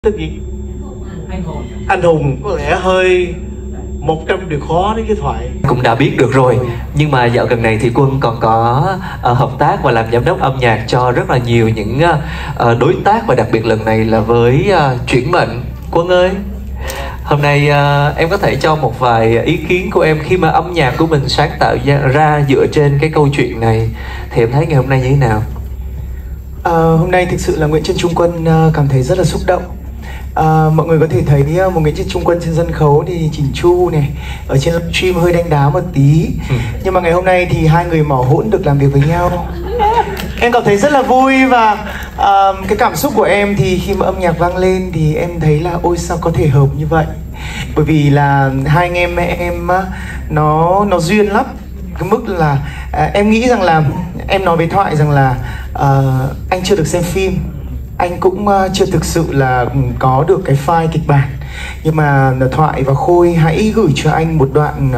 Tên gì? Anh Hùng có lẽ hơi 100 điều khó đấy chứ Thoại. Cũng đã biết được rồi. Nhưng mà dạo gần này thì Quân còn có hợp tác và làm giám đốc âm nhạc cho rất là nhiều những đối tác. Và đặc biệt lần này là với Chuyển Mệnh. Quân ơi, hôm nay em có thể cho một vài ý kiến của em khi mà âm nhạc của mình sáng tạo ra dựa trên cái câu chuyện này, thì em thấy ngày hôm nay như thế nào? Hôm nay thực sự là Nguyễn Trân Trung Quân cảm thấy rất là xúc động. Mọi người có thể thấy một Nguyễn Trân Trung Quân trên sân khấu thì chỉnh chu này, ở trên livestream hơi đánh đá một tí. Nhưng mà ngày hôm nay thì hai người mỏ hỗn được làm việc với nhau. Em cảm thấy rất là vui và cái cảm xúc của em thì khi mà âm nhạc vang lên thì em thấy là ôi sao có thể hợp như vậy. Bởi vì là hai anh em nó duyên lắm. Cái mức là em nghĩ rằng là em nói với Thoại rằng là anh chưa được xem phim, anh cũng chưa thực sự là có được cái file kịch bản, nhưng mà Thoại và Khôi hãy gửi cho anh một đoạn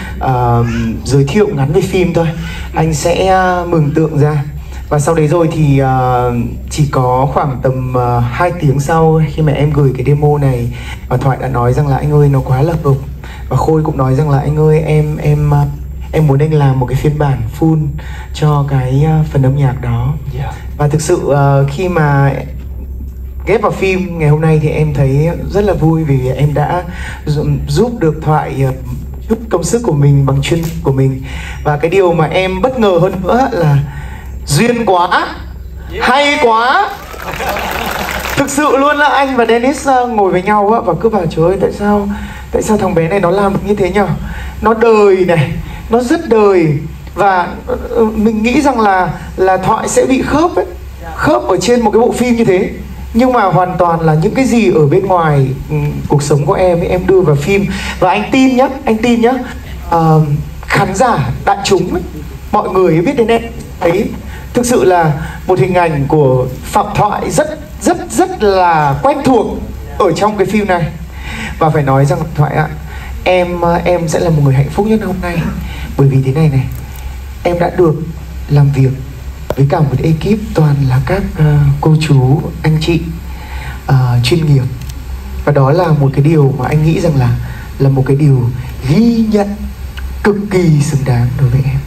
giới thiệu ngắn về phim thôi, anh sẽ mường tượng ra. Và sau đấy rồi thì chỉ có khoảng tầm 2 tiếng sau khi mà em gửi cái demo này, và Thoại đã nói rằng là anh ơi nó quá là hợp. Và Khôi cũng nói rằng là anh ơi em muốn anh làm một cái phiên bản full cho cái phần âm nhạc đó. Và thực sự khi mà ghép vào phim ngày hôm nay thì em thấy rất là vui, vì em đã giúp được Thoại chút công sức của mình bằng chuyên của mình. Và cái điều mà em bất ngờ hơn nữa là duyên quá, hay quá. Thực sự luôn là anh và Dennis ngồi với nhau và cứ bảo trời ơi tại sao thằng bé này nó làm được như thế nhở. Nó đời này, nó rất đời. Và mình nghĩ rằng là Thoại sẽ bị khớp ấy, khớp ở trên một cái bộ phim như thế. Nhưng mà hoàn toàn là những cái gì ở bên ngoài cuộc sống của em ấy, em đưa vào phim. Và anh tin nhá, khán giả đại chúng ấy, mọi người biết đến em ấy, thực sự là một hình ảnh của Phạm Thoại rất là quen thuộc ở trong cái phim này. Và phải nói rằng Thoại ạ, em sẽ là một người hạnh phúc nhất hôm nay. Bởi vì thế này, em đã được làm việc với cả một ekip toàn là các cô chú, anh chị chuyên nghiệp. Và đó là một cái điều mà anh nghĩ rằng là một cái điều ghi nhận cực kỳ xứng đáng đối với em.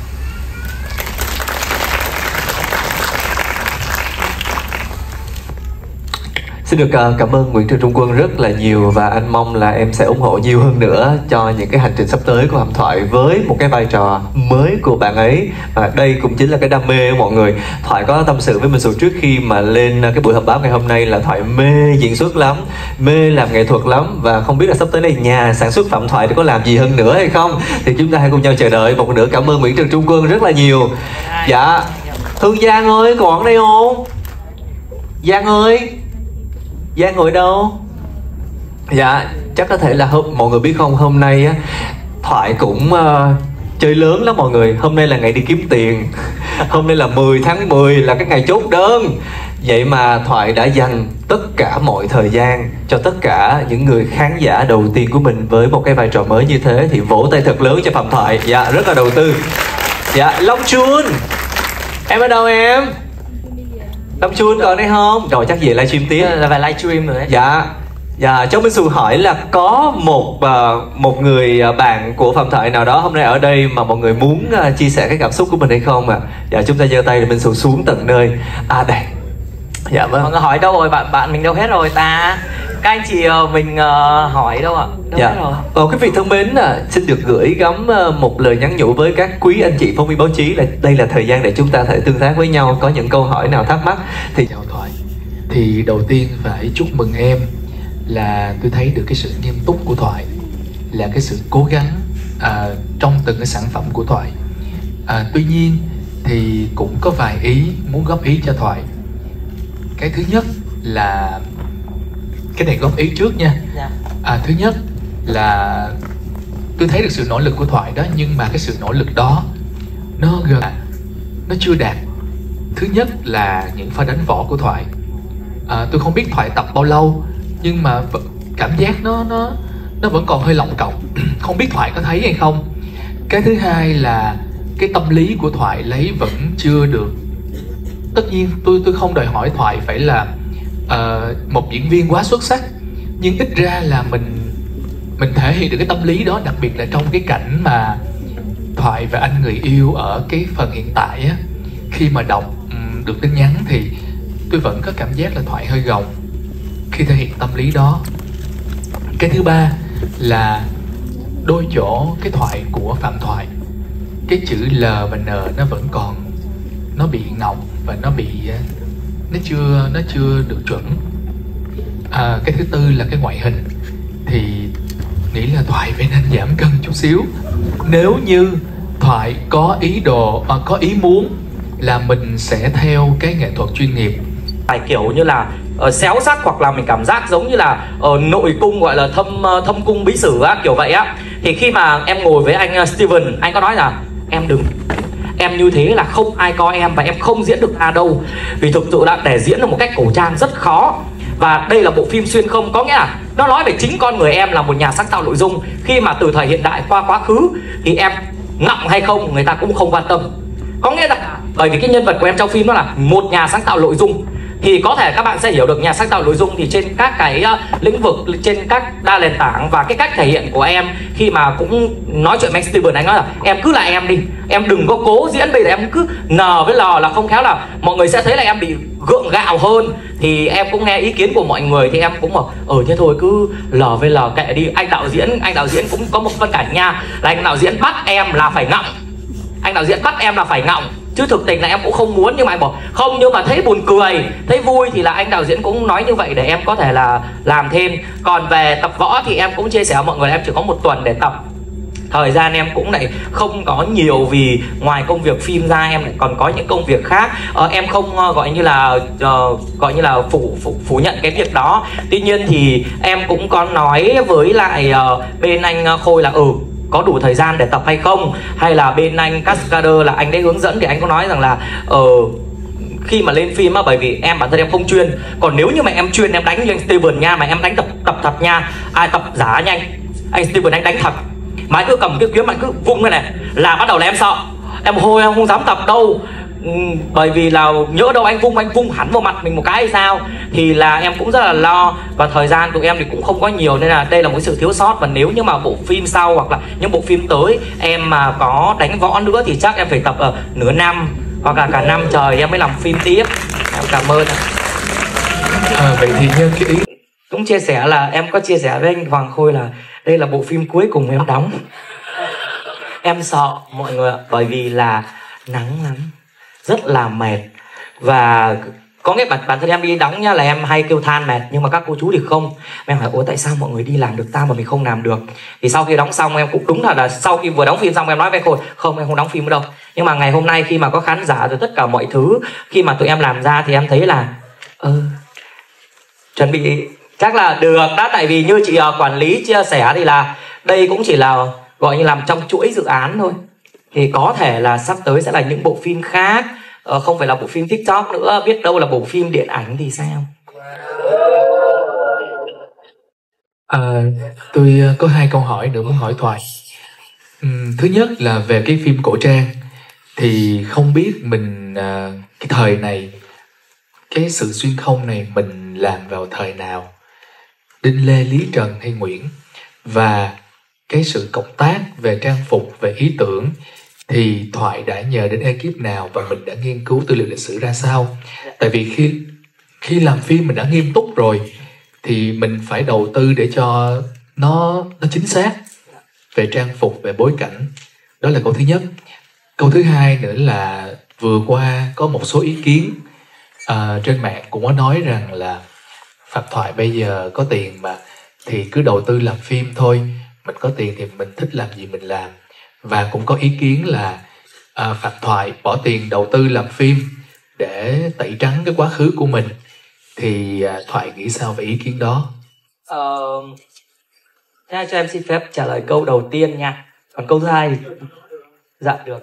Xin được cảm ơn Nguyễn Trân Trung Quân rất là nhiều, và anh mong là em sẽ ủng hộ nhiều hơn nữa cho những cái hành trình sắp tới của Hầm Thoại với một cái vai trò mới của bạn ấy. Và đây cũng chính là cái đam mê của mọi người. Thoại có tâm sự với mình trước khi mà lên cái buổi họp báo ngày hôm nay là Thoại mê diễn xuất lắm, mê làm nghệ thuật lắm, và không biết là sắp tới đây nhà sản xuất Phạm Thoại thì có làm gì hơn nữa hay không, thì chúng ta hãy cùng nhau chờ đợi. Một lần nữa cảm ơn Nguyễn Trân Trung Quân rất là nhiều. Dạ, Hương Giang ơi, còn ở đây không? Giang ơi, Giang ngồi đâu? Dạ, chắc có thể là mọi người biết không, hôm nay á, Thoại cũng chơi lớn lắm mọi người. Hôm nay là ngày đi kiếm tiền. Hôm nay là 10 tháng 10 là cái ngày chốt đơn. Vậy mà Thoại đã dành tất cả mọi thời gian cho tất cả những người khán giả đầu tiên của mình với một cái vai trò mới như thế. Thì vỗ tay thật lớn cho Phạm Thoại. Dạ, rất là đầu tư. Dạ, Long Chun, em ở đâu em? Long Chun còn đây không? Rồi chắc về livestream tiếp. Là phải livestream rồi đấy. Dạ, cháu Minh Xu hỏi là có một người bạn của Phạm Thoại nào đó hôm nay ở đây mà mọi người muốn chia sẻ cái cảm xúc của mình hay không ạ? Dạ, chúng ta giơ tay để Minh Xu xuống tận nơi. À đây. Dạ vâng. Mọi người hỏi đâu rồi, bạn mình đâu hết rồi ta? Các anh chị mình hỏi đâu ạ? Đâu dạ. Hết rồi. Quý vị thân mến, xin được gửi gắm một lời nhắn nhủ với các quý anh chị phóng viên báo chí là đây là thời gian để chúng ta thể tương tác với nhau. Có những câu hỏi nào thắc mắc thì chào Thoại. Thì đầu tiên phải chúc mừng em, là tôi thấy được cái sự nghiêm túc của Thoại, là cái sự cố gắng trong từng cái sản phẩm của Thoại. Tuy nhiên thì cũng có vài ý muốn góp ý cho Thoại. Cái thứ nhất là cái này góp ý trước nha. Thứ nhất là tôi thấy được sự nỗ lực của Thoại đó, nhưng mà cái sự nỗ lực đó nó chưa đạt. Thứ nhất là những pha đánh võ của Thoại. Tôi không biết Thoại tập bao lâu, nhưng mà cảm giác nó vẫn còn hơi lỏng cọng. Không biết Thoại có thấy hay không. Cái thứ hai là cái tâm lý của Thoại lấy vẫn chưa được. Tất nhiên tôi không đòi hỏi Thoại phải là một diễn viên quá xuất sắc, nhưng ít ra là mình thể hiện được cái tâm lý đó, đặc biệt là trong cái cảnh mà Thoại và anh người yêu ở cái phần hiện tại á, khi mà đọc được tin nhắn thì tôi vẫn có cảm giác là Thoại hơi gồng khi thể hiện tâm lý đó. Cái thứ ba là đôi chỗ cái thoại của Phạm Thoại, cái chữ L và N nó vẫn còn, nó bị ngọng và nó chưa được chuẩn. Cái thứ tư là cái ngoại hình, thì nghĩ là Thoại phải nên giảm cân chút xíu. Nếu như Thoại có ý muốn là mình sẽ theo cái nghệ thuật chuyên nghiệp, phải kiểu như là xéo sắc, hoặc là mình cảm giác giống như là nội cung, gọi là thâm cung bí sử á, kiểu vậy á. Thì khi mà em ngồi với anh Steven, anh có nói là em như thế là không ai coi em và em không diễn được đâu, vì thực sự là để diễn được một cách cổ trang rất khó. Và đây là bộ phim xuyên không, có nghĩa là nó nói về chính con người em là một nhà sáng tạo nội dung. Khi mà từ thời hiện đại qua quá khứ thì em ngọng hay không người ta cũng không quan tâm. Có nghĩa là bởi vì cái nhân vật của em trong phim nó là một nhà sáng tạo nội dung, thì có thể các bạn sẽ hiểu được nhà sáng tạo nội dung thì trên các cái lĩnh vực, trên các đa nền tảng. Và cái cách thể hiện của em khi mà cũng nói chuyện với anh Steven, anh nói là em cứ là em đi, em đừng có cố diễn, bây giờ em cứ N với L là không khéo là mọi người sẽ thấy là em bị gượng gạo hơn. Thì em cũng nghe ý kiến của mọi người thì em cũng bảo thế thôi cứ L với L kệ đi. Anh đạo diễn cũng có một phân cảnh nha, là anh đạo diễn bắt em là phải ngọng, anh đạo diễn bắt em là phải ngọng, chứ thực tình là em cũng không muốn. Nhưng mà anh bảo không, nhưng mà thấy buồn cười, thấy vui thì là anh đạo diễn cũng nói như vậy để em có thể là làm thêm. Còn về tập võ thì em cũng chia sẻ với mọi người là em chỉ có 1 tuần để tập. Thời gian em cũng lại không có nhiều, vì ngoài công việc phim ra em lại còn có những công việc khác. Em không gọi như là phủ nhận cái việc đó. Tuy nhiên thì em cũng có nói với lại bên anh Khôi là có đủ thời gian để tập hay không, hay là bên anh Cascader là anh đấy hướng dẫn, thì anh có nói rằng là khi mà lên phim á, bởi vì bản thân em không chuyên. Còn nếu như mà em chuyên, em đánh như anh Steven nha, mà em đánh tập thật nha, ai tập giả nha anh Steven anh đánh thật, mà anh cứ cầm cái kiếm mà anh cứ vung cái này là bắt đầu là em sợ, em hồi em không dám tập đâu. Bởi vì là nhỡ đâu anh vung hẳn vào mặt mình một cái hay sao, thì là em cũng rất là lo. Và thời gian tụi em thì cũng không có nhiều, nên là đây là một sự thiếu sót. Và nếu như mà bộ phim sau hoặc là những bộ phim tới em mà có đánh võ nữa thì chắc em phải tập ở nửa năm hoặc là cả năm trời em mới làm phim tiếp. Em cảm ơn. Vậy thì nhân cái ý cũng chia sẻ là em có chia sẻ với anh Hoàng Khôi là đây là bộ phim cuối cùng em đóng. Em sợ mọi người ạ, bởi vì là nắng lắm, rất là mệt. Và có nghĩa bản thân em đi đóng nha là em hay kêu than mệt, nhưng mà các cô chú thì không. Em hỏi tại sao mọi người đi làm được ta mà mình không làm được. Thì sau khi đóng xong em cũng đúng là sau khi vừa đóng phim xong em nói với cô không, em không đóng phim nữa đâu. Nhưng mà ngày hôm nay khi mà có khán giả rồi tất cả mọi thứ, khi mà tụi em làm ra thì em thấy là chuẩn bị chắc là được đó. Tại vì như chị quản lý chia sẻ thì là đây cũng chỉ là gọi như làm trong chuỗi dự án thôi. Thì có thể là sắp tới sẽ là những bộ phim khác, không phải là bộ phim TikTok nữa, biết đâu là bộ phim điện ảnh thì sao. Tôi có 2 câu hỏi nữa muốn hỏi Thoại. Thứ nhất là về cái phim cổ trang, thì không biết mình cái thời này, cái sự xuyên không này mình làm vào thời nào, Đinh Lê, Lý Trần hay Nguyễn? Và cái sự cộng tác về trang phục, về ý tưởng thì Thoại đã nhờ đến ekip nào và mình đã nghiên cứu tư liệu lịch sử ra sao? Tại vì khi làm phim mình đã nghiêm túc rồi thì mình phải đầu tư để cho nó chính xác về trang phục, về bối cảnh. Đó là câu thứ nhất. Câu thứ hai nữa là vừa qua có một số ý kiến trên mạng cũng có nói rằng là Phạm Thoại bây giờ có tiền mà thì cứ đầu tư làm phim thôi, mình có tiền thì mình thích làm gì mình làm. Và cũng có ý kiến là Phạm Thoại bỏ tiền đầu tư làm phim để tẩy trắng cái quá khứ của mình. Thì Thoại nghĩ sao về ý kiến đó? Cho em xin phép trả lời câu đầu tiên nha. Còn câu thứ hai thì dạ được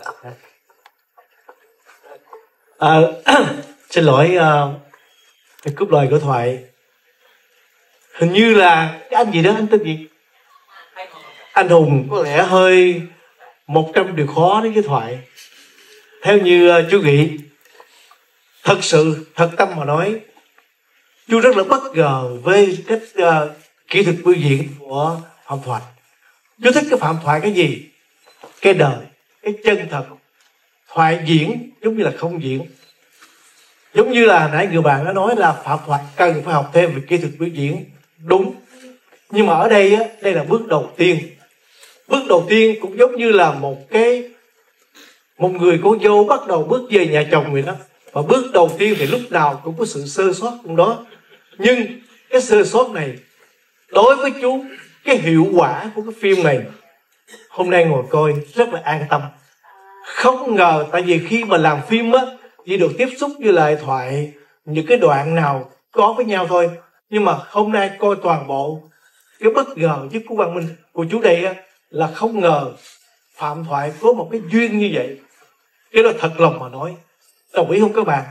ạ. Xin lỗi cúp lời của Thoại. Hình như là cái anh gì đó, anh tên gì? Anh Hùng có lẽ hơi 100 điều khó đến với Thoại. Theo như chú nghĩ, thật sự thật tâm mà nói, Chú rất là bất ngờ với cách kỹ thuật biểu diễn của Phạm Thoại. Chú thích cái Phạm Thoại cái gì? Cái đời, cái chân thật. Thoại diễn giống như là không diễn. Giống như là nãy người bạn đã nói là Phạm Thoại cần phải học thêm về kỹ thuật biểu diễn. Đúng. Nhưng mà ở đây á, đây là bước đầu tiên. Bước đầu tiên cũng giống như là một người con dâu bắt đầu bước về nhà chồng vậy đó. Và bước đầu tiên thì lúc nào cũng có sự sơ sót trong đó. Nhưng cái sơ sót này đối với chú, cái hiệu quả của cái phim này hôm nay ngồi coi rất là an tâm. Không ngờ, tại vì khi mà làm phim á chỉ được tiếp xúc với lại Thoại những cái đoạn nào có với nhau thôi. Nhưng mà hôm nay coi toàn bộ, cái bất ngờ với của Quang Minh của chú đây á, là không ngờ Phạm Thoại có một cái duyên như vậy. Cái đó thật lòng mà nói. Đồng ý không các bạn?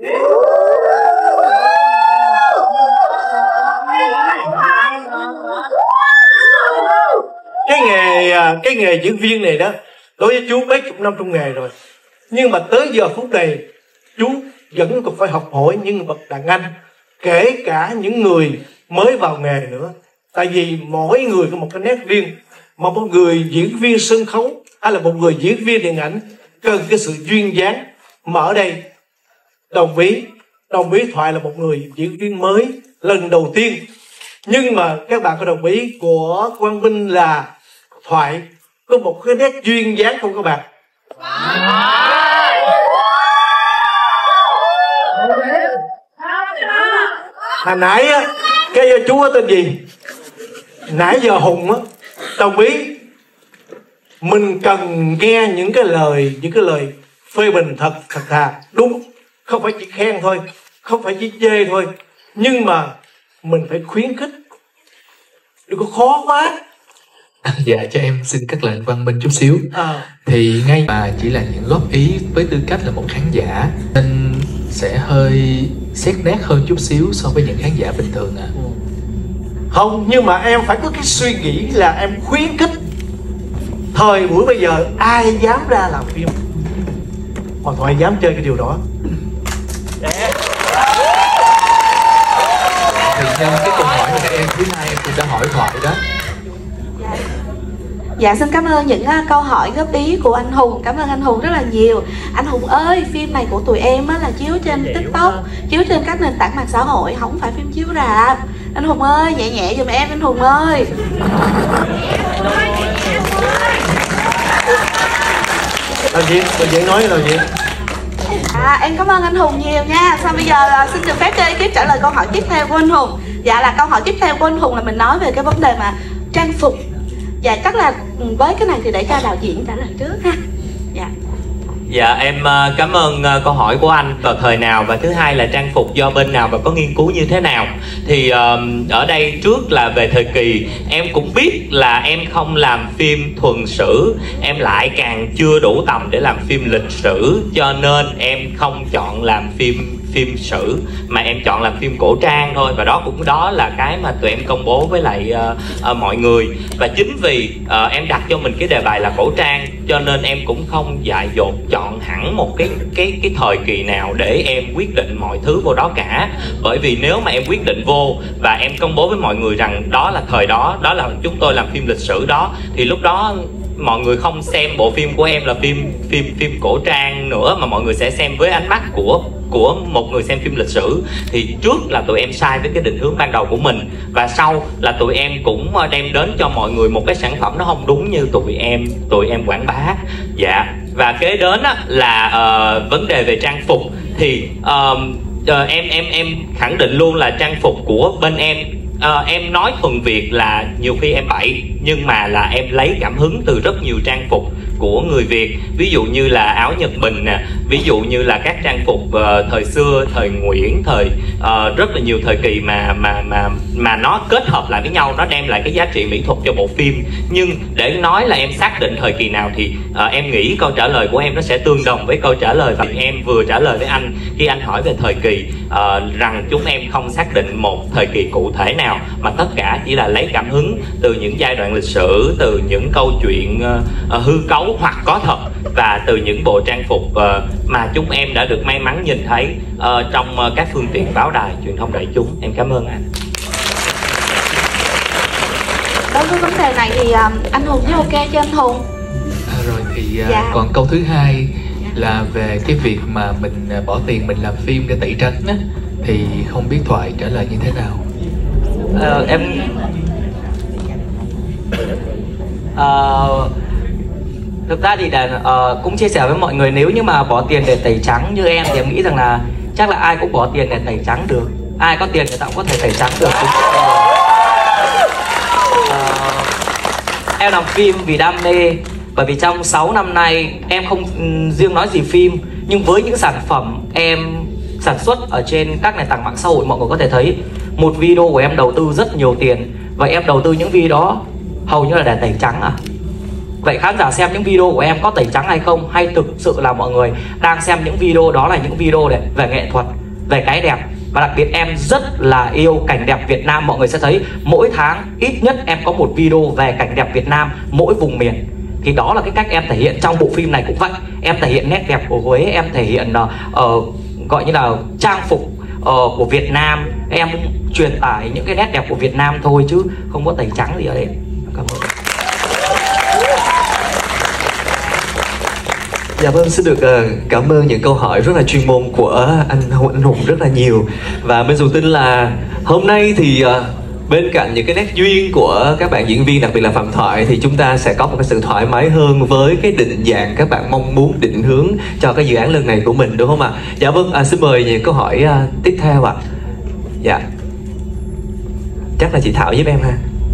Cái nghề diễn viên này đó, đối với chú mấy chục năm trong nghề rồi. Nhưng mà tới giờ phút này chú vẫn còn phải học hỏi những bậc đàn anh, kể cả những người mới vào nghề nữa. Tại vì mỗi người có một cái nét riêng. Mà một người diễn viên sân khấu hay là một người diễn viên điện ảnh cần cái sự duyên dáng. Mà ở đây đồng ý Thoại là một người diễn viên mới lần đầu tiên. Nhưng mà các bạn có đồng ý của Quang Minh là Thoại có một cái nét duyên dáng không các bạn? Hồi nãy á, cái chú có tên gì? Nãy giờ Hùng á, đồng ý mình cần nghe những cái lời phê bình thật thà, đúng, không phải chỉ khen thôi, không phải chỉ chê thôi, nhưng mà mình phải khuyến khích, đừng có khó quá. Dạ, cho em xin cắt lời Quang Minh chút xíu. Thì ngay mà chỉ là những góp ý với tư cách là một khán giả nên sẽ hơi xét nét hơn chút xíu so với những khán giả bình thường ạ. Không, nhưng mà em phải có cái suy nghĩ là em khuyến khích. Thời buổi bây giờ ai dám ra làm phim mà Thoại dám chơi cái điều đó. Thì nhân cái câu hỏi mà em thứ hai em cũng đã hỏi Thoại đó. Dạ xin cảm ơn những câu hỏi góp ý của anh Hùng. Cảm ơn anh Hùng rất là nhiều. Anh Hùng ơi, phim này của tụi em là chiếu trên TikTok, chiếu trên các nền tảng mạng xã hội, không phải phim chiếu rạp. Anh Hùng ơi, nhẹ nhẹ giùm em anh Hùng ơi. Đạo diễn nói là gì? Em cảm ơn anh Hùng nhiều nha. Sau bây giờ xin được phép cho ekip trả lời câu hỏi tiếp theo của anh Hùng. Dạ, là câu hỏi tiếp theo của anh Hùng là mình nói về cái vấn đề mà trang phục. Dạ, chắc là với cái này thì để cho đạo diễn trả lời trước ha. Dạ, em cảm ơn câu hỏi của anh. Vào thời nào và thứ hai là trang phục do bên nào và có nghiên cứu như thế nào. Thì ở đây trước là về thời kỳ, em cũng biết là em không làm phim thuần sử, em lại càng chưa đủ tầm để làm phim lịch sử, cho nên em không chọn làm phim sử mà em chọn làm phim cổ trang thôi. Và đó là cái mà tụi em công bố với lại mọi người. Và chính vì em đặt cho mình cái đề bài là cổ trang, cho nên em cũng không dại dột chọn hẳn một cái thời kỳ nào để em quyết định mọi thứ vô đó cả. Bởi vì nếu mà em quyết định vô và em công bố với mọi người rằng đó là thời đó là chúng tôi làm phim lịch sử đó, thì lúc đó mọi người không xem bộ phim của em là phim cổ trang nữa, mà mọi người sẽ xem với ánh mắt của một người xem phim lịch sử. Thì trước là tụi em sai với cái định hướng ban đầu của mình, và sau là tụi em cũng đem đến cho mọi người một cái sản phẩm nó không đúng như tụi em quảng bá. Dạ. Và kế đến là vấn đề về trang phục thì em khẳng định luôn là trang phục của bên em nói thuần Việt là nhiều khi em bậy, nhưng mà là em lấy cảm hứng từ rất nhiều trang phục của người Việt. Ví dụ như là áo Nhật Bình nè, ví dụ như là các trang phục thời xưa, thời Nguyễn, thời rất là nhiều thời kỳ mà nó kết hợp lại với nhau, nó đem lại cái giá trị mỹ thuật cho bộ phim. Nhưng để nói là em xác định thời kỳ nào thì em nghĩ câu trả lời của em nó sẽ tương đồng với câu trả lời mà em vừa trả lời với anh khi anh hỏi về thời kỳ. rằng chúng em không xác định một thời kỳ cụ thể nào, mà tất cả chỉ là lấy cảm hứng từ những giai đoạn lịch sử, từ những câu chuyện hư cấu hoặc có thật, và từ những bộ trang phục mà chúng em đã được may mắn nhìn thấy trong các phương tiện báo đài truyền thông đại chúng. Em cảm ơn anh. Đối với vấn đề này thì anh Hùng thấy ok cho anh Hùng? Rồi thì còn câu thứ hai là về cái việc mà mình bỏ tiền mình làm phim để tẩy trắng á, thì không biết Thoại trả lời như thế nào? Thực ra thì cũng chia sẻ với mọi người, nếu như mà bỏ tiền để tẩy trắng như em thì em nghĩ rằng là chắc là ai cũng bỏ tiền để tẩy trắng được. Ai có tiền người ta cũng có thể tẩy trắng được. Em làm phim vì đam mê, bởi vì trong 6 năm nay em không riêng nói gì phim, nhưng với những sản phẩm em sản xuất ở trên các nền tảng mạng xã hội, mọi người có thể thấy một video của em đầu tư rất nhiều tiền. Vậy em đầu tư những video đó hầu như là để tẩy trắng à? Vậy khán giả xem những video của em có tẩy trắng hay không? Hay thực sự là mọi người đang xem những video đó là những video về nghệ thuật, về cái đẹp? Và đặc biệt em rất là yêu cảnh đẹp Việt Nam. Mọi người sẽ thấy mỗi tháng ít nhất em có một video về cảnh đẹp Việt Nam mỗi vùng miền. Thì đó là cái cách em thể hiện trong bộ phim này cũng vậy. Em thể hiện nét đẹp của Huế, em thể hiện gọi như là trang phục của Việt Nam. Em truyền tải những cái nét đẹp của Việt Nam thôi chứ không có tẩy trắng gì ở đây. Cảm ơn. Dạ vâng, xin được cảm ơn những câu hỏi rất là chuyên môn của anh Hùng rất là nhiều. Và Minh Dù tin là hôm nay thì bên cạnh những cái nét duyên của các bạn diễn viên, đặc biệt là Phạm Thoại, thì chúng ta sẽ có một cái sự thoải mái hơn với cái định dạng các bạn mong muốn định hướng cho cái dự án lần này của mình, đúng không ạ? Dạ vâng, xin mời những câu hỏi tiếp theo ạ. Dạ, chắc là chị Thảo giúp em ha.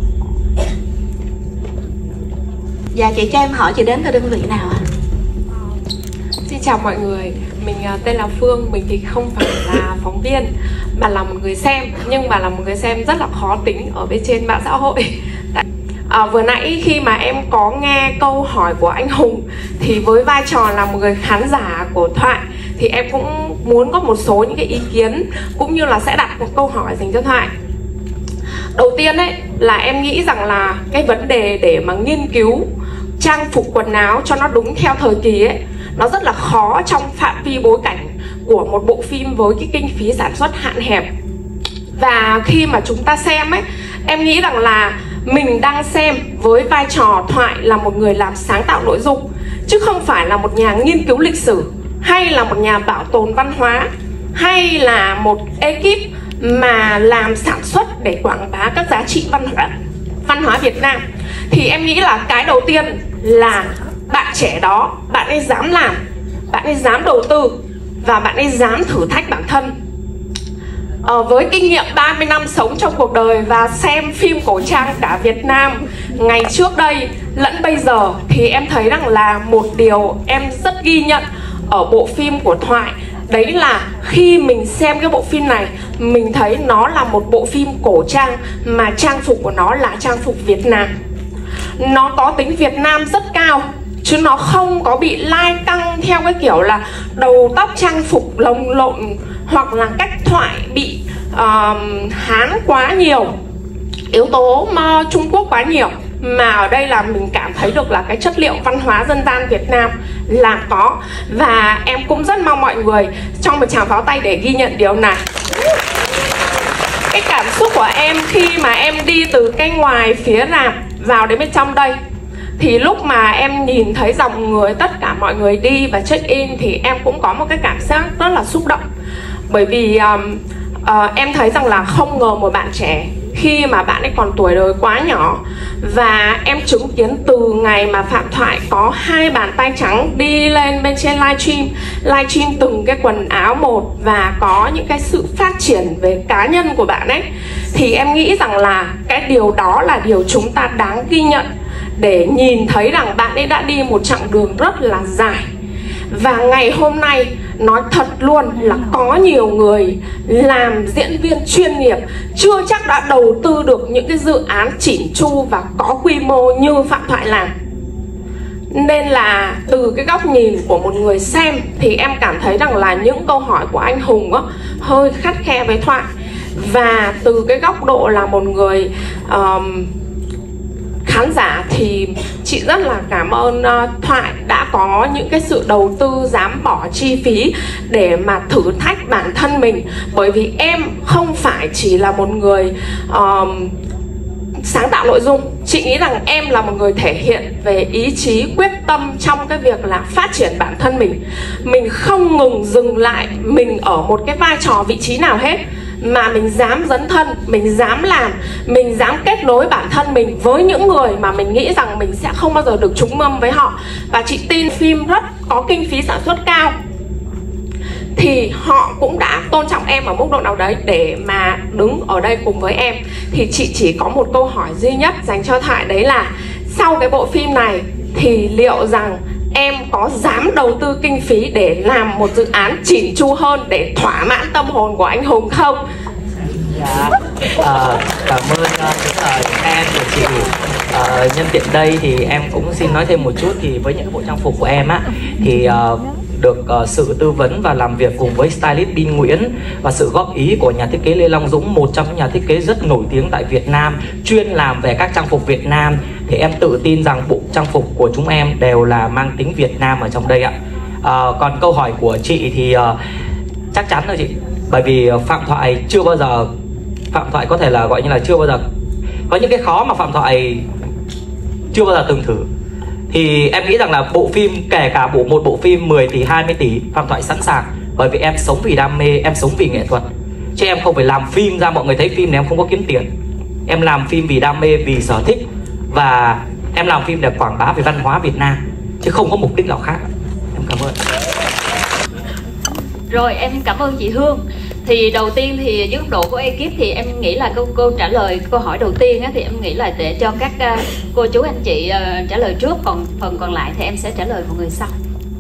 Dạ, chị cho em hỏi chị đến từ đơn vị nào ạ? Xin chào mọi người, mình tên là Phương, mình thì không phải là phóng viên mà là một người xem, nhưng mà là một người xem rất là khó tính ở bên trên mạng xã hội. Vừa nãy khi mà em có nghe câu hỏi của anh Hùng thì với vai trò là một người khán giả của Thoại thì em cũng muốn có một số những cái ý kiến cũng như là sẽ đặt một câu hỏi dành cho Thoại. Đầu tiên ấy là em nghĩ rằng là cái vấn đề để mà nghiên cứu trang phục quần áo cho nó đúng theo thời kỳ ấy, nó rất là khó trong phạm vi bối cảnh của một bộ phim với cái kinh phí sản xuất hạn hẹp. Và khi mà chúng ta xem ấy, em nghĩ rằng là mình đang xem với vai trò Thoại là một người làm sáng tạo nội dung, chứ không phải là một nhà nghiên cứu lịch sử, hay là một nhà bảo tồn văn hóa, hay là một ekip mà làm sản xuất để quảng bá các giá trị văn hóa Việt Nam. Thì em nghĩ là cái đầu tiên là bạn trẻ đó, bạn ấy dám làm, bạn ấy dám đầu tư và bạn ấy dám thử thách bản thân. Với kinh nghiệm 30 năm sống trong cuộc đời và xem phim cổ trang cả Việt Nam ngày trước đây lẫn bây giờ, thì em thấy rằng là một điều em rất ghi nhận ở bộ phim của Thoại, đấy là khi mình xem cái bộ phim này, mình thấy nó là một bộ phim cổ trang mà trang phục của nó là trang phục Việt Nam. Nó có tính Việt Nam rất cao, chứ nó không có bị lai căng theo cái kiểu là đầu tóc trang phục lồng lộn, hoặc là cách thoại bị Hán quá nhiều, yếu tố Trung Quốc quá nhiều. Mà ở đây là mình cảm thấy được là cái chất liệu văn hóa dân gian Việt Nam là có. Và em cũng rất mong mọi người trong một tràng pháo tay để ghi nhận điều này. Cái cảm xúc của em khi mà em đi từ cái ngoài phía rạp vào đến bên trong đây, thì lúc mà em nhìn thấy dòng người, tất cả mọi người đi và check in, thì em cũng có một cái cảm giác rất là xúc động. Bởi vì em thấy rằng là không ngờ một bạn trẻ khi mà bạn ấy còn tuổi đời quá nhỏ, và em chứng kiến từ ngày mà Phạm Thoại có 2 bàn tay trắng đi lên bên trên livestream từng cái quần áo một, và có những cái sự phát triển về cá nhân của bạn ấy, thì em nghĩ rằng là cái điều đó là điều chúng ta đáng ghi nhận, để nhìn thấy rằng bạn ấy đã đi một chặng đường rất là dài. Và ngày hôm nay nói thật luôn là có nhiều người làm diễn viên chuyên nghiệp chưa chắc đã đầu tư được những cái dự án chỉn chu và có quy mô như Phạm Thoại làm. Nên là từ cái góc nhìn của một người xem thì em cảm thấy rằng là những câu hỏi của anh Hùng á, hơi khắt khe với Thoại. Và từ cái góc độ là một người khán giả thì chị rất là cảm ơn Thoại đã có những cái sự đầu tư dám bỏ chi phí để mà thử thách bản thân mình. Bởi vì em không phải chỉ là một người sáng tạo nội dung. Chị nghĩ rằng em là một người thể hiện về ý chí quyết tâm trong cái việc là phát triển bản thân mình. Mình không ngừng dừng lại mình ở một cái vai trò vị trí nào hết, mà mình dám dấn thân, mình dám làm, mình dám kết nối bản thân mình với những người mà mình nghĩ rằng mình sẽ không bao giờ được trúng mâm với họ. Và chị tin phim rất có kinh phí sản xuất cao thì họ cũng đã tôn trọng em ở mức độ nào đấy để mà đứng ở đây cùng với em. Thì chị chỉ có một câu hỏi duy nhất dành cho Thoại, đấy là sau cái bộ phim này thì liệu rằng em có dám đầu tư kinh phí để làm một dự án chỉn chu hơn để thỏa mãn tâm hồn của anh Hùng không? Dạ, cảm ơn những lời khen của chị. Nhân tiện đây thì em cũng xin nói thêm một chút. Thì với những cái bộ trang phục của em á thì được sự tư vấn và làm việc cùng với stylist Bin Nguyễn và sự góp ý của nhà thiết kế Lê Long Dũng, một trong những nhà thiết kế rất nổi tiếng tại Việt Nam, chuyên làm về các trang phục Việt Nam. Thì em tự tin rằng bộ trang phục của chúng em đều là mang tính Việt Nam ở trong đây ạ. Còn câu hỏi của chị thì chắc chắn rồi chị, bởi vì Phạm Thoại chưa bao giờ, Phạm Thoại có thể là gọi như là chưa bao giờ, có những cái khó mà Phạm Thoại chưa bao giờ từng thử. Thì em nghĩ rằng là bộ phim, kể cả một bộ phim 10 tỷ, 20 tỷ, Phạm Thoại sẵn sàng. Bởi vì em sống vì đam mê, em sống vì nghệ thuật. Chứ em không phải làm phim ra mọi người thấy phim này em không có kiếm tiền. Em làm phim vì đam mê, vì sở thích. Và em làm phim để quảng bá về văn hóa Việt Nam, chứ không có mục đích nào khác. Em cảm ơn. Rồi, em cảm ơn chị Hương. Thì đầu tiên thì dưới góc độ của ekip thì em nghĩ là câu trả lời câu hỏi đầu tiên á, thì em nghĩ là để cho các cô chú anh chị trả lời trước, còn phần còn lại thì em sẽ trả lời mọi người sau.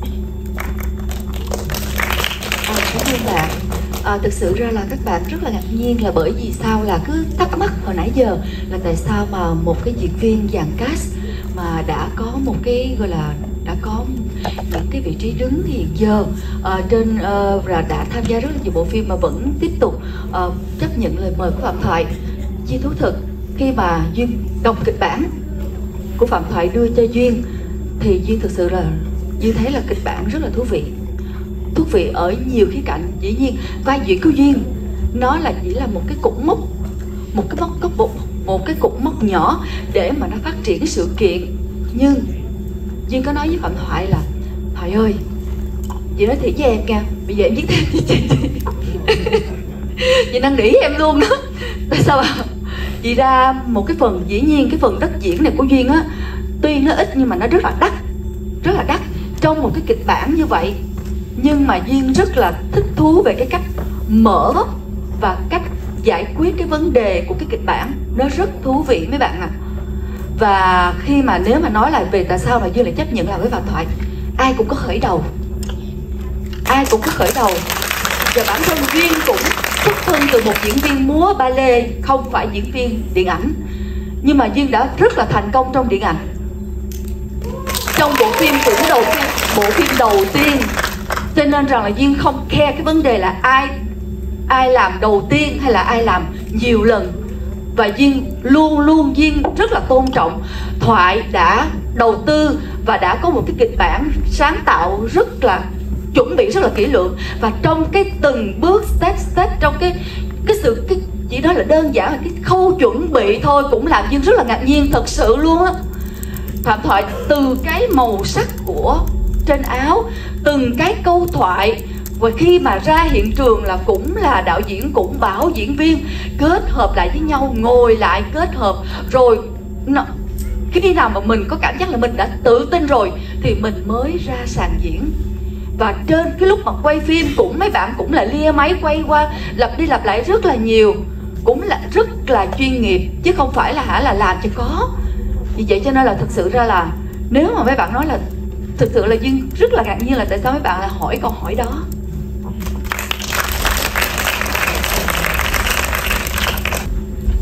Cảm ơn bạn. Thực sự ra là các bạn rất là ngạc nhiên là bởi vì sao là cứ thắc mắc hồi nãy giờ là tại sao mà một cái diễn viên dàn cast mà đã có một cái gọi là đã có những cái vị trí đứng hiện giờ trên và đã tham gia rất là nhiều bộ phim mà vẫn tiếp tục chấp nhận lời mời của Phạm Thoại. Duyên thú thực khi mà Duyên đọc kịch bản của Phạm Thoại đưa cho Duyên thì Duyên thực sự là Duyên thấy là kịch bản rất là thú vị ở nhiều khía cạnh. Dĩ nhiên vai diễn của Duyên nó là chỉ là một cái cục mốc, một cái cục mốc nhỏ để mà nó phát triển cái sự kiện. Nhưng Duyên có nói với Phạm Thoại là Thoại ơi, chị nói thiệt với em nha, bây giờ em viết thêm cho chị chị năn nỉ em luôn đó. Tại sao ạ? Vì ra một cái phần, dĩ nhiên cái phần đất diễn này của Duyên á, tuy nó ít nhưng mà nó rất là đắt trong một cái kịch bản như vậy. Nhưng mà Duyên rất là thích thú về cái cách mở và cách giải quyết cái vấn đề của cái kịch bản. Nó rất thú vị mấy bạn ạ. Và khi mà nếu mà nói lại về tại sao mà Duyên lại chấp nhận làm với Phạm Thoại, ai cũng có khởi đầu. Và bản thân Duyên cũng xuất thân từ một diễn viên múa ballet, không phải diễn viên điện ảnh. Nhưng mà Duyên đã rất là thành công trong điện ảnh. Trong bộ phim đầu tiên. Cho nên rằng là Duyên không care cái vấn đề là ai làm đầu tiên hay là ai làm nhiều lần. Và Duyên luôn Duyên rất là tôn trọng Thoại đã đầu tư và đã có một cái kịch bản sáng tạo rất là chuẩn bị, rất là kỹ lưỡng. Và trong cái từng bước step trong cái chỉ đó là đơn giản là cái khâu chuẩn bị thôi cũng làm Duyên rất là ngạc nhiên thật sự luôn á. Phạm Thoại từ cái màu sắc của trên áo, từng cái câu thoại, và khi mà ra hiện trường là cũng là đạo diễn cũng bảo diễn viên kết hợp lại với nhau, ngồi lại kết hợp rồi khi nào mà mình có cảm giác là mình đã tự tin rồi thì mình mới ra sàn diễn. Và trên cái lúc mà quay phim cũng mấy bạn cũng là lia máy quay qua lặp đi lặp lại rất là nhiều, cũng là rất là chuyên nghiệp chứ không phải là làm cho có. Vì vậy cho nên là thực sự ra là nếu mà mấy bạn nói là thực sự là Duyên rất là ngạc nhiên là tại sao mấy bạn lại hỏi câu hỏi đó.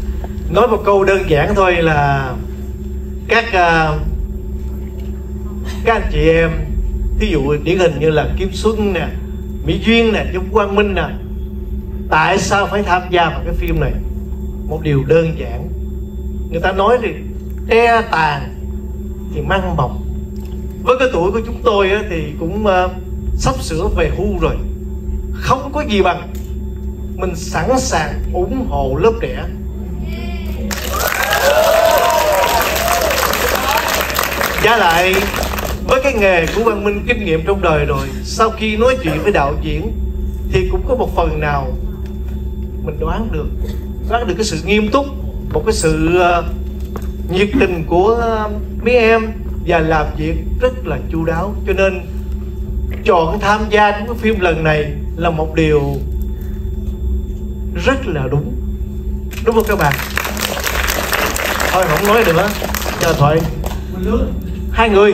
Nói một câu đơn giản thôi là các các anh chị em, ví dụ điển hình như là Kim Xuân nè, Mỹ Duyên nè, Dung Quang Minh nè, tại sao phải tham gia vào cái phim này? Một điều đơn giản, người ta nói thì e tàn thì măng mọc. Với cái tuổi của chúng tôi á, thì cũng sắp sửa về hưu rồi, không có gì bằng mình sẵn sàng ủng hộ lớp trẻ. Giá lại với cái nghề của Quang Minh kinh nghiệm trong đời rồi, sau khi nói chuyện với đạo diễn thì cũng có một phần nào mình đoán được cái sự nghiêm túc, một cái sự nhiệt tình của mấy em và làm việc rất là chu đáo, cho nên chọn tham gia trong cái phim lần này là một điều rất là đúng không các bạn? Thôi không nói nữa, cho Thoại hai người.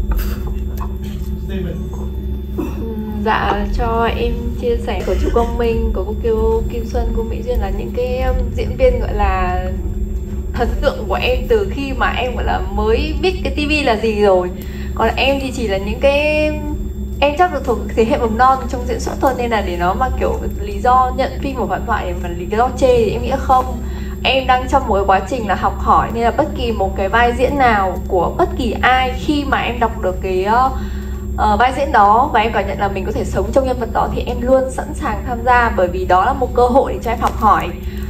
Dạ, cho em chia sẻ của chú Quang Minh, của cô Kim Xuân, cô Mỹ Duyên là những cái diễn viên gọi là thần tượng của em từ khi mà em gọi là mới biết cái tivi là gì rồi. Còn em thì chỉ là những cái, em chắc được thuộc thế hệ mầm non trong diễn xuất thôi, nên là để nó mà kiểu lý do nhận phim của Phạm Thoại mà lý do chê thì em nghĩ là không. Em đang trong một cái quá trình là học hỏi, nên là bất kỳ một cái vai diễn nào của bất kỳ ai, khi mà em đọc được cái vai diễn đó và em cảm nhận là mình có thể sống trong nhân vật đó thì em luôn sẵn sàng tham gia, bởi vì đó là một cơ hội để cho em học hỏi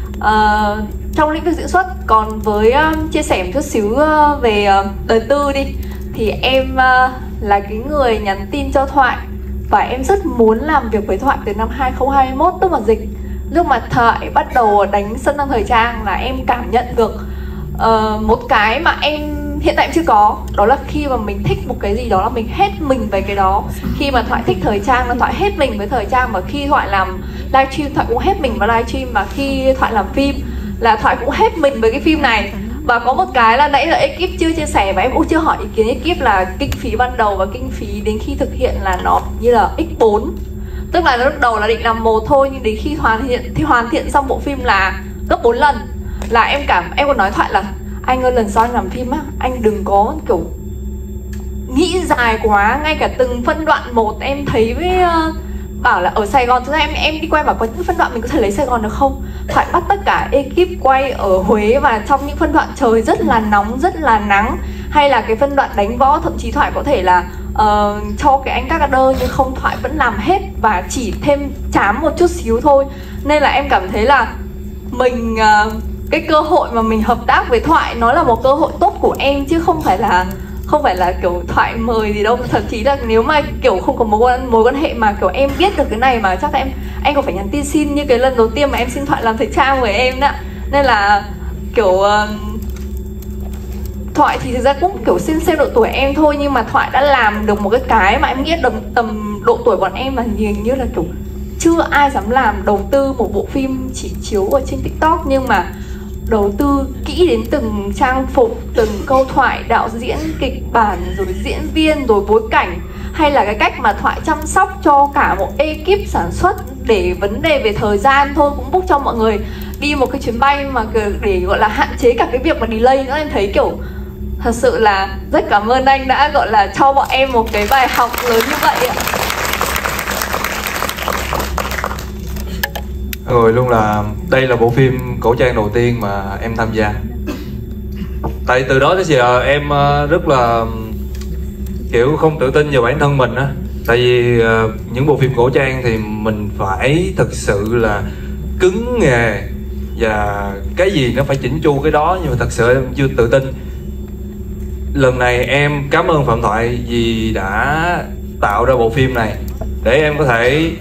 trong lĩnh vực diễn xuất. Còn với chia sẻ một chút xíu về đời tư đi, thì em là cái người nhắn tin cho Thoại và em rất muốn làm việc với Thoại từ năm 2021, tức là dịch. Lúc mà Thoại bắt đầu đánh sân sang thời trang là em cảm nhận được một cái mà em hiện tại em chưa có, đó là khi mà mình thích một cái gì đó là mình hết mình về cái đó. Khi mà Thoại thích thời trang là Thoại hết mình với thời trang, và khi Thoại làm livestream Thoại cũng hết mình vào livestream, và khi Thoại làm phim là Thoại cũng hết mình với cái phim này. Và có một cái là nãy giờ ekip chưa chia sẻ và em cũng chưa hỏi ý kiến ekip là kinh phí ban đầu và kinh phí đến khi thực hiện là nó như là x4. Tức là lúc đầu là định làm 1 thôi, nhưng đến khi hoàn thiện xong bộ phim là gấp 4 lần. Là em còn nói Thoại là anh ơi, lần sau anh làm phim á, anh đừng có kiểu nghĩ dài quá. Ngay cả từng phân đoạn một em thấy với bảo là ở Sài Gòn, thực ra em đi quay bảo có những phân đoạn mình có thể lấy Sài Gòn được không. Thoại bắt tất cả ekip quay ở Huế, và trong những phân đoạn trời rất là nóng, rất là nắng, hay là cái phân đoạn đánh võ, thậm chí Thoại có thể là cho cái anh các đơ, nhưng không, Thoại vẫn làm hết và chỉ thêm chám một chút xíu thôi. Nên là em cảm thấy là mình cái cơ hội mà mình hợp tác với Thoại nó là một cơ hội tốt của em, chứ không phải là kiểu Thoại mời gì đâu. Thậm chí là nếu mà kiểu không có mối quan hệ mà kiểu em biết được cái này mà chắc là anh còn phải nhắn tin xin, như cái lần đầu tiên mà em xin Thoại làm thời trang với em đó. Nên là kiểu Thoại thì thực ra cũng kiểu xem độ tuổi em thôi, nhưng mà Thoại đã làm được một cái mà em nghĩ tầm độ tuổi bọn em mà hình như là kiểu chưa ai dám làm. Đầu tư một bộ phim chỉ chiếu ở trên TikTok, nhưng mà đầu tư kỹ đến từng trang phục, từng câu thoại, đạo diễn, kịch bản, rồi diễn viên, rồi bối cảnh, hay là cái cách mà Thoại chăm sóc cho cả một ekip sản xuất. Để vấn đề về thời gian thôi cũng book cho mọi người đi một cái chuyến bay mà để gọi là hạn chế cả cái việc mà delay nữa. Em thấy kiểu thật sự là rất cảm ơn anh đã gọi là cho bọn em một cái bài học lớn như vậy ạ. Rồi luôn là đây là bộ phim cổ trang đầu tiên mà em tham gia. Tại từ đó tới giờ em rất là kiểu không tự tin vào bản thân mình á. Tại vì những bộ phim cổ trang thì mình phải thực sự là cứng nghề, và cái gì nó phải chỉnh chu cái đó, nhưng mà thật sự em chưa tự tin. Lần này em cảm ơn Phạm Thoại vì đã tạo ra bộ phim này để em có thể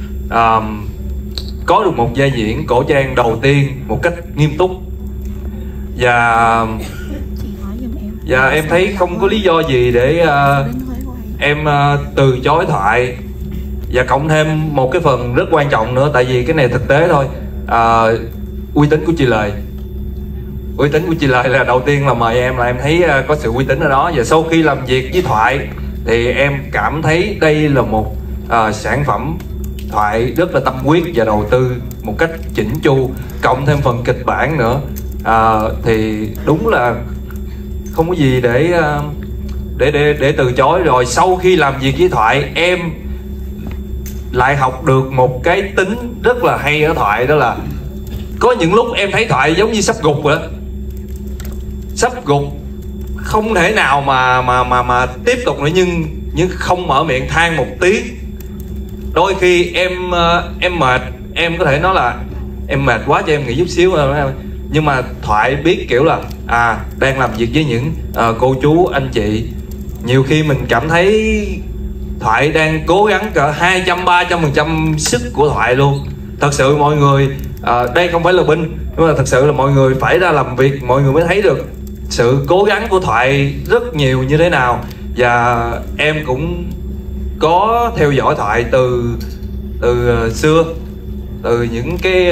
có được một vai diễn cổ trang đầu tiên một cách nghiêm túc. Và em thấy không có lý do gì để em từ chối Thoại. Và cộng thêm một cái phần rất quan trọng nữa, tại vì cái này thực tế thôi, uy tín của chị Lời. Uy tín của chị Lời là đầu tiên là mời em, là em thấy có sự uy tín ở đó. Và sau khi làm việc với Thoại thì em cảm thấy đây là một sản phẩm Thoại rất là tâm huyết và đầu tư một cách chỉnh chu, cộng thêm phần kịch bản nữa, thì đúng là không có gì để để từ chối. Rồi sau khi làm việc với Thoại, em lại học được một cái tính rất là hay ở Thoại, đó là có những lúc em thấy Thoại giống như sắp gục rồi đó, sắp gục không thể nào mà tiếp tục nữa, nhưng không mở miệng than một tiếng. Đôi khi em mệt, em có thể nói là em mệt quá cho em nghỉ chút xíu, nhưng mà Thoại biết kiểu là đang làm việc với những cô chú anh chị, nhiều khi mình cảm thấy Thoại đang cố gắng cỡ 200-300% sức của Thoại luôn. Thật sự mọi người, đây không phải là binh, nhưng mà thật sự là mọi người phải ra làm việc, mọi người mới thấy được sự cố gắng của Thoại rất nhiều như thế nào. Và em cũng có theo dõi Thoại từ xưa, từ những cái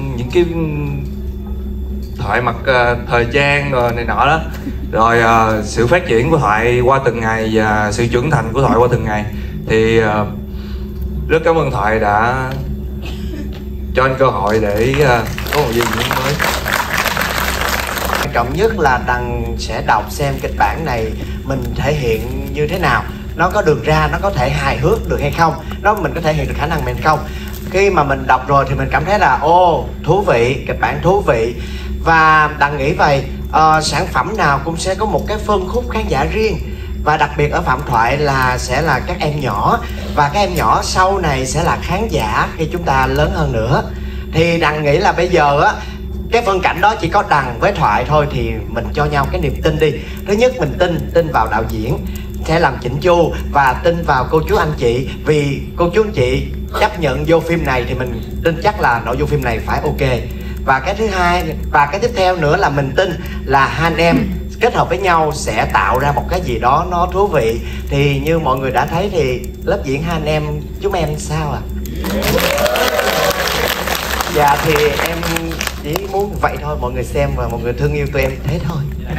Thoại mặc thời trang rồi này nọ đó, rồi sự phát triển của Thoại qua từng ngày và sự trưởng thành của Thoại qua từng ngày. Thì rất cảm ơn Thoại đã cho anh cơ hội để có một gì mới. Quan trọng nhất là Đằng sẽ đọc xem kịch bản này mình thể hiện như thế nào, nó có được ra, nó có thể hài hước được hay không, mình có thể hiện được khả năng mình không. Khi mà mình đọc rồi thì mình cảm thấy là thú vị, kịch bản thú vị. Và Đằng nghĩ vậy, sản phẩm nào cũng sẽ có một cái phân khúc khán giả riêng. Và đặc biệt ở Phạm Thoại là sẽ là các em nhỏ, và các em nhỏ sau này sẽ là khán giả khi chúng ta lớn hơn nữa. Thì Đằng nghĩ là bây giờ á, cái phân cảnh đó chỉ có Đằng với Thoại thôi, thì mình cho nhau cái niềm tin đi. Thứ nhất mình tin vào đạo diễn sẽ làm chỉnh chu, và tin vào cô chú anh chị, vì cô chú anh chị chấp nhận vô phim này thì mình tin chắc là nội dung phim này phải ok. Và cái thứ hai và cái tiếp theo nữa là mình tin là hai anh em kết hợp với nhau sẽ tạo ra một cái gì đó nó thú vị. Thì như mọi người đã thấy thì lớp diễn hai anh em chúng em sao ạ? Dạ thì em chỉ muốn vậy thôi, mọi người xem và mọi người thương yêu tụi em thế thôi.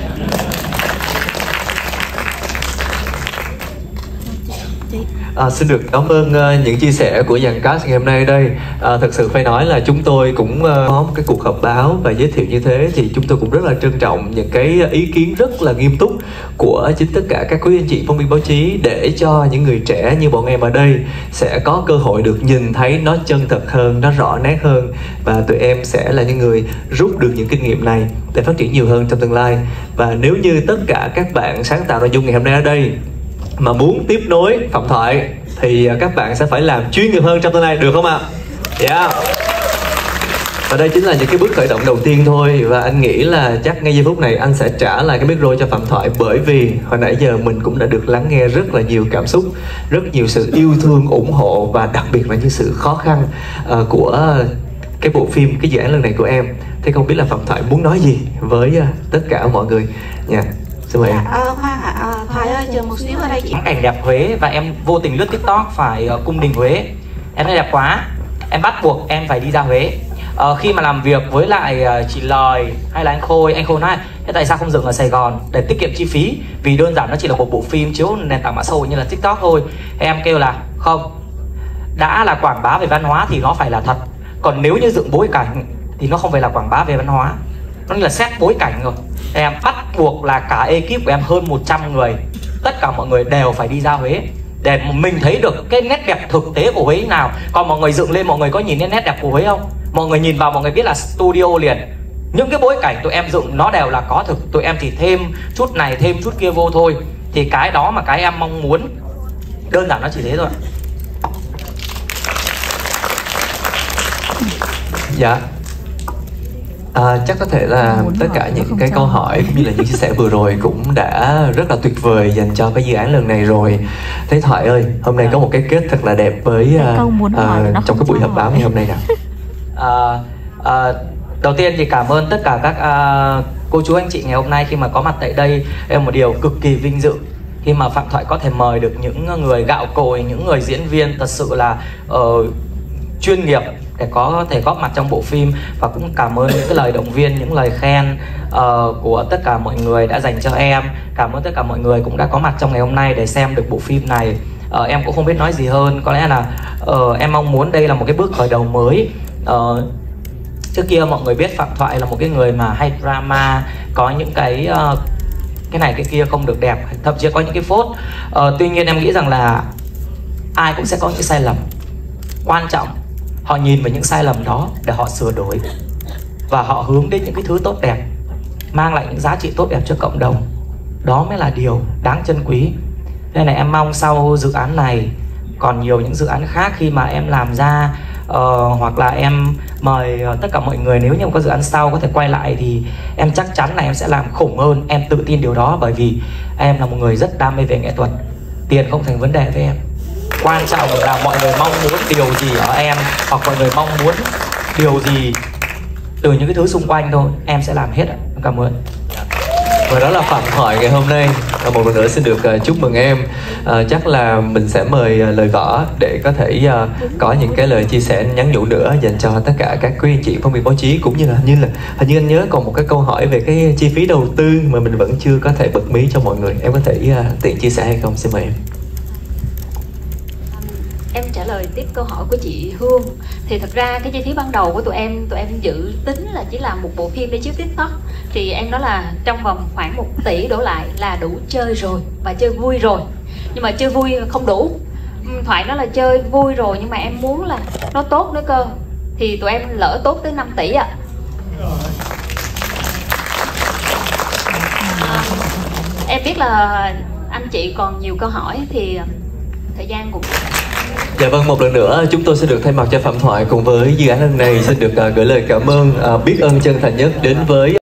Xin được cảm ơn những chia sẻ của dàn cast ngày hôm nay đây. Thật sự phải nói là chúng tôi cũng có một cái cuộc họp báo và giới thiệu như thế, thì chúng tôi cũng rất là trân trọng những cái ý kiến rất là nghiêm túc của chính tất cả các quý anh chị phóng viên báo chí, để cho những người trẻ như bọn em ở đây sẽ có cơ hội được nhìn thấy nó chân thật hơn, nó rõ nét hơn, và tụi em sẽ là những người rút được những kinh nghiệm này để phát triển nhiều hơn trong tương lai. Và nếu như tất cả các bạn sáng tạo nội dung ngày hôm nay ở đây mà muốn tiếp nối Phạm Thoại thì các bạn sẽ phải làm chuyên nghiệp hơn trong tương lai, được không ạ? Yeah. Và đây chính là những cái bước khởi động đầu tiên thôi. Và anh nghĩ là chắc ngay giây phút này anh sẽ trả lại cái micro cho Phạm Thoại, bởi vì hồi nãy giờ mình cũng đã được lắng nghe rất là nhiều cảm xúc, rất nhiều sự yêu thương, ủng hộ, và đặc biệt là những sự khó khăn của cái bộ phim, cái dự án lần này của em. Thế không biết là Phạm Thoại muốn nói gì với tất cả mọi người nha. Xin mời em. Thoại ơi, chờ một xíu ở đây chị. Cảnh đẹp Huế, và em vô tình lướt TikTok phải cung đình Huế. Em thấy đẹp quá, em bắt buộc em phải đi ra Huế. Khi mà làm việc với lại chị Lời hay là anh Khôi nói thế tại sao không dừng ở Sài Gòn để tiết kiệm chi phí, vì đơn giản nó chỉ là một bộ phim chiếu nền tảng mạng xã hội như là TikTok thôi. Em kêu là không, đã là quảng bá về văn hóa thì nó phải là thật, còn nếu như dựng bối cảnh thì nó không phải là quảng bá về văn hóa, nó như là xét bối cảnh rồi. Em bắt buộc là cả ekip của em hơn 100 người, tất cả mọi người đều phải đi ra Huế để mình thấy được cái nét đẹp thực tế của Huế nào. Còn mọi người dựng lên, mọi người có nhìn thấy nét đẹp của Huế không? Mọi người nhìn vào mọi người biết là studio liền. Những cái bối cảnh tụi em dựng nó đều là có thực, tụi em chỉ thêm chút này thêm chút kia vô thôi. Thì cái đó mà cái em mong muốn, đơn giản nó chỉ thế thôi. Dạ. Chắc có thể là tất cả những cái câu hỏi cũng như là những chia sẻ vừa rồi cũng đã rất là tuyệt vời dành cho cái dự án lần này rồi. Thế Thoại ơi, hôm nay có một cái kết thật là đẹp với trong cái buổi họp báo ngày hôm nay nào. Đầu tiên thì cảm ơn tất cả các cô chú anh chị ngày hôm nay khi mà có mặt tại đây. Em một điều cực kỳ vinh dự khi mà Phạm Thoại có thể mời được những người gạo cội, những người diễn viên thật sự là chuyên nghiệp để có thể góp mặt trong bộ phim. Và cũng cảm ơn những cái lời động viên, những lời khen của tất cả mọi người đã dành cho em. Cảm ơn tất cả mọi người cũng đã có mặt trong ngày hôm nay để xem được bộ phim này. Em cũng không biết nói gì hơn. Có lẽ là em mong muốn đây là một cái bước khởi đầu mới. Trước kia mọi người biết Phạm Thoại là một cái người mà hay drama, có những cái cái này cái kia không được đẹp, thậm chí có những cái phốt. Tuy nhiên em nghĩ rằng là ai cũng sẽ có những sai lầm. Quan trọng họ nhìn vào những sai lầm đó để họ sửa đổi và họ hướng đến những cái thứ tốt đẹp, mang lại những giá trị tốt đẹp cho cộng đồng. Đó mới là điều đáng trân quý. Nên là em mong sau dự án này còn nhiều những dự án khác khi mà em làm ra, hoặc là em mời tất cả mọi người, nếu như có dự án sau có thể quay lại thì em chắc chắn là em sẽ làm khủng hơn. Em tự tin điều đó bởi vì em là một người rất đam mê về nghệ thuật. Tiền không thành vấn đề với em. Quan trọng là mọi người mong muốn điều gì ở em, hoặc mọi người mong muốn điều gì từ những cái thứ xung quanh thôi, em sẽ làm hết ạ. Cảm ơn. Và đó là Phạm Thoại ngày hôm nay. Một lần nữa xin được chúc mừng em. Chắc là mình sẽ mời Lời Võ để có thể có những cái lời chia sẻ nhắn nhủ nữa dành cho tất cả các quý anh chị phóng viên báo chí, cũng như là hình như anh nhớ còn một cái câu hỏi về cái chi phí đầu tư mà mình vẫn chưa có thể bật mí cho mọi người. Em có thể tiện chia sẻ hay không? Xin mời em. Em trả lời tiếp câu hỏi của chị Hương. Thì thật ra cái chi phí ban đầu của tụi em dự tính là chỉ là một bộ phim để chiếu TikTok. Thì em nói là trong vòng khoảng 1 tỷ đổ lại là đủ chơi rồi, và chơi vui rồi. Nhưng mà chơi vui không đủ. Thoại nói là chơi vui rồi nhưng mà em muốn là nó tốt nữa cơ. Thì tụi em lỡ tốt tới 5 tỷ ạ. Em biết là anh chị còn nhiều câu hỏi thì thời gian cũng... Dạ vâng, một lần nữa chúng tôi sẽ được thay mặt cho Phạm Thoại cùng với dự án lần này xin được gửi lời cảm ơn, biết ơn chân thành nhất đến với